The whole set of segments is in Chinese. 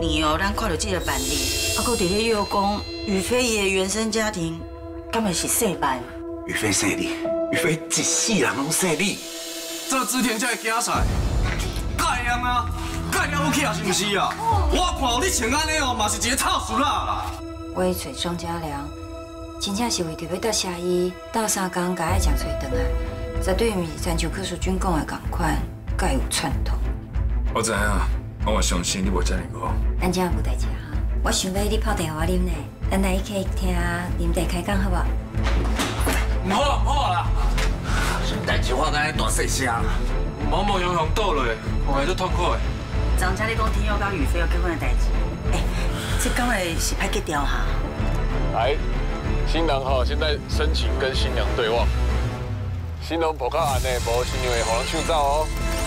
年哦，咱看到这个办理，啊，搁伫咧又讲宇飞伊的原生家庭，根本是世办。 宇飞生你，宇飞一世人拢生你， 这织田才会惊赛，盖样啊，盖了有去啊是不是啊？我看你穿安尼哦，嘛是一个臭事啦。 我去找庄家良，真正是为着要搭写伊斗3工，甲爱情找回来，绝对毋是亲像柯淑君讲的共款，介有串通。 我知影，我相信你无遮尔误。 咱这无代志哈，我想要你泡茶互我啉呢，咱来去听林地开讲好无？ 唔好啦， 代志我敢大细声， 某某洋洋倒落，我会足痛苦的。 张家咧讲天佑甲宇飞要结婚的代志，这敢会是歹结掉哈？ 来，新郎哈现在申请跟新娘对望，新郎抱较安尼，无新娘会互人抢走哦。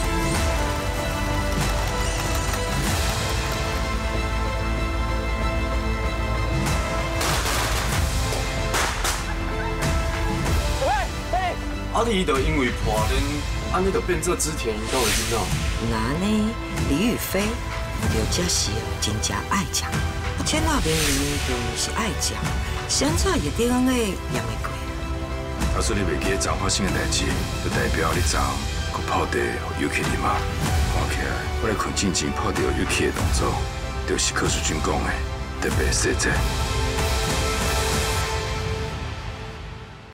啊，你就因为破脸，安尼就变做织田一道的囡仔。 那呢，李宇飞，就这是真正爱情，且那明明就是爱情，现在一定个念会过。 假使你袂记昨发生的代志，就代表你昨佮泡茶尤其你妈。看起来，我来困之前泡茶尤其的动作，就是柯淑君讲的特别细节。